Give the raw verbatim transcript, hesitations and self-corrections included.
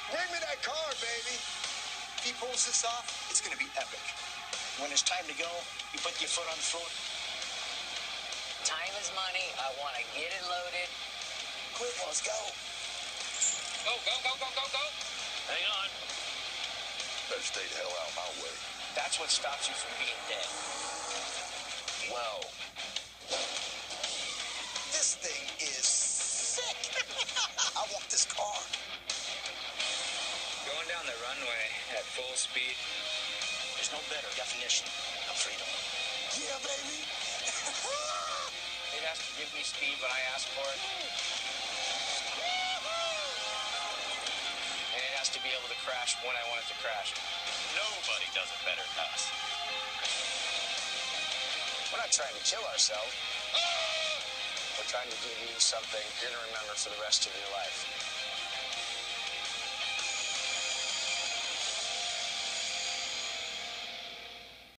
Bring me that car, baby. If he pulls this off, it's gonna be epic. When it's time to go, you put your foot on the floor. Time is money. I want to get it loaded. Quick, let's go. Go, go, go, go, go, go. Hang on. Better stay the hell out of my way. That's what stops you from being dead. Well, this thing is sick. I want this car. Going down the runway at full speed. There's no better definition of freedom. Yeah, baby. It has to give me speed when I ask for it. And it has to be able to crash when I want it to crash. Nobody does it better than us. We're not trying to kill ourselves. We're trying to give you something you're going to remember for the rest of your life.